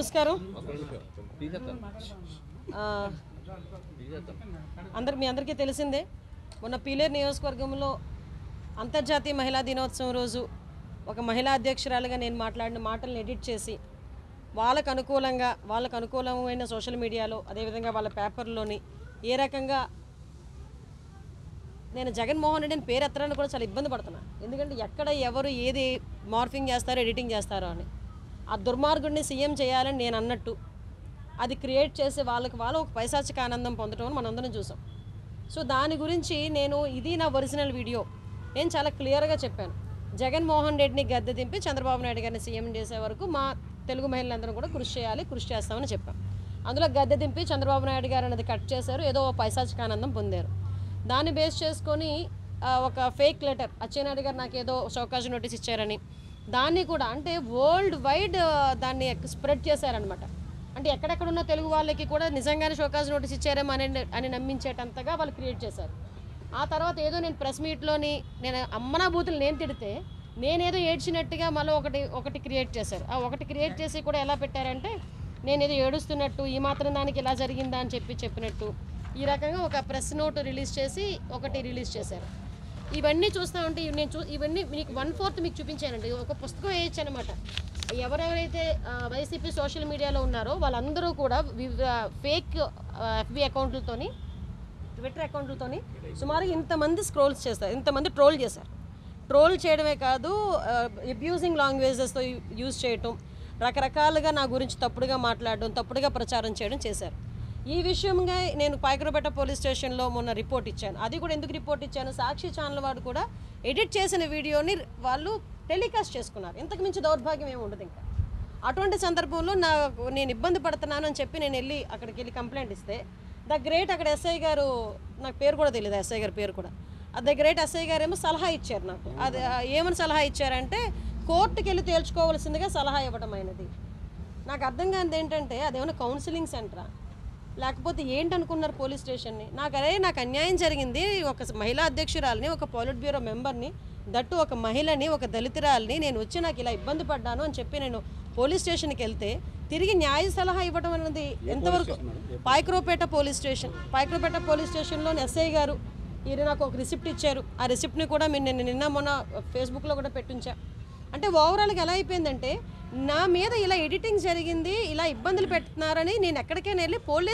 నమస్కారం. మీ అందరికీ తెలిసిందే, మొన్న పీలేరు నియోజకవర్గంలో అంతర్జాతీయ మహిళా దినోత్సవం రోజు ఒక మహిళా అధ్యక్షురాలుగా నేను మాట్లాడిన మాటలను ఎడిట్ చేసి వాళ్ళకు అనుకూలమైన సోషల్ మీడియాలో, అదేవిధంగా వాళ్ళ పేపర్లోని ఏ రకంగా నేను జగన్మోహన్ రెడ్డి అని పేరు ఎత్తడానికి కూడా చాలా ఇబ్బంది పడుతున్నాను. ఎందుకంటే ఎక్కడ ఎవరు ఏది మార్ఫింగ్ చేస్తారో, ఎడిటింగ్ చేస్తారో అని. ఆ దుర్మార్గుడిని సీఎం చేయాలని నేను అన్నట్టు అది క్రియేట్ చేసి వాళ్ళు ఒక పైశాచిక ఆనందం పొందడం అని మనందరం చూసాం. సో దాని గురించి ఇది నా ఒరిజినల్ వీడియో. నేను చాలా క్లియర్గా చెప్పాను, జగన్మోహన్ రెడ్డిని గద్దె దింపి చంద్రబాబు నాయుడు గారిని సీఎం చేసే వరకు మా తెలుగు మహిళలందరూ కూడా కృషి చేస్తామని చెప్పాం. అందులో గద్దె దింపి చంద్రబాబు నాయుడు గారు అనేది కట్ చేశారు, ఏదో పైశాచిక ఆనందం పొందారు. దాన్ని బేస్ చేసుకొని ఒక ఫేక్ లెటర్ అచ్చెన్నాయుడు గారు నాకు ఏదో షోకాజ్ నోటీస్ ఇచ్చారని, దాన్ని కూడా అంటే వరల్డ్ వైడ్ దాన్ని స్ప్రెడ్ చేశారనమాట. అంటే ఎక్కడెక్కడున్న తెలుగు వాళ్ళకి కూడా నిజంగానే షోకాజ్ నోటీస్ ఇచ్చారేమో అని నమ్మించేటంతగా వాళ్ళు క్రియేట్ చేశారు. ఆ తర్వాత ఏదో నేను ప్రెస్ మీట్లోని నేను అమ్మనా బూతులు నేను తిడితే నేనేదో ఏడ్చినట్టుగా మళ్ళీ ఒకటి క్రియేట్ చేశారు. ఆ ఒకటి క్రియేట్ చేసి కూడా ఎలా పెట్టారంటే నేనేదో ఏడుస్తున్నట్టు, ఈ మాత్రం దానికి ఇలా జరిగిందా అని చెప్పినట్టు ఈ రకంగా ఒక ప్రెస్ నోట్ రిలీజ్ చేసి ఒకటి రిలీజ్ చేశారు. ఇవన్నీ చూస్తూ ఉంటే ఇవన్నీ మీకు 1/4 మీకు చూపించానండి. ఒక పుస్తకం వేయచ్చు అనమాట. ఎవరెవరైతే వైసీపీ సోషల్ మీడియాలో ఉన్నారో వాళ్ళందరూ కూడా ఫేక్ FB అకౌంట్లతోని, ట్విట్టర్ అకౌంట్లతోని సుమారు ఇంతమంది ఇంతమంది ట్రోల్ చేశారు. ట్రోల్ చేయడమే కాదు, అబ్యూజింగ్ లాంగ్వేజెస్తో యూజ్ చేయటం, రకరకాలుగా నా గురించి తప్పుడుగా మాట్లాడడం, తప్పుడుగా ప్రచారం చేయడం చేశారు. ఈ విషయంగా నేను పాయకరావుపేట పోలీస్ స్టేషన్లో మొన్న రిపోర్ట్ ఇచ్చాను. అది కూడా ఎందుకు రిపోర్ట్ ఇచ్చాను, సాక్షి ఛానల్ వాడు కూడా ఎడిట్ చేసిన వీడియోని వాళ్ళు టెలికాస్ట్ చేసుకున్నారు. ఇంతకు మించి దౌర్భాగ్యం ఏమి ఉండదు. ఇంకా అటువంటి సందర్భంలో నేను ఇబ్బంది పడుతున్నాను అని చెప్పి నేను అక్కడికి వెళ్ళి కంప్లైంట్ ఇస్తే ద గ్రేట్ అక్కడ ఎస్ఐ గారు, నాకు పేరు కూడా తెలియదు ఎస్ఐ గారి పేరు కూడా, ద గ్రేట్ ఎస్ఐ గారు ఏమో సలహా ఇచ్చారు నాకు. అది ఏమని సలహా ఇచ్చారంటే కోర్టుకి వెళ్ళి తేల్చుకోవాల్సిందిగా సలహా ఇవ్వడం అయినది. నాకు అర్థం కానిది ఏంటంటే అదేమన్నా కౌన్సిలింగ్ సెంటరా లేకపోతే ఏంటనుకున్నారు పోలీస్ స్టేషన్ని. నాకు అన్యాయం జరిగింది, ఒక మహిళా అధ్యక్షురాలని, ఒక పోలిట్ బ్యూరో మెంబర్ని, దట్టు ఒక మహిళని, ఒక దళితురాలని నేను వచ్చి నాకు ఇలా ఇబ్బంది పడ్డాను అని చెప్పి నేను పోలీస్ స్టేషన్కి వెళ్తే తిరిగి న్యాయ సలహా ఇవ్వడం అనేది ఎంతవరకు? పాయకరావుపేట పోలీస్ స్టేషన్లోని ఎస్ఐ గారు ఈయన నాకు ఒక రిసిప్ట్ ఇచ్చారు. ఆ రిసిప్ట్ని కూడా నేను నిన్న మొన్న ఫేస్బుక్లో కూడా పెట్టించా. అంటే ఓవరాల్గా ఎలా అయిపోయిందంటే నా మీద ఇలా ఎడిటింగ్ జరిగింది, ఇలా ఇబ్బందులు పెడుతున్నారని నేను ఎక్కడికైనా వెళ్ళి పోలీస్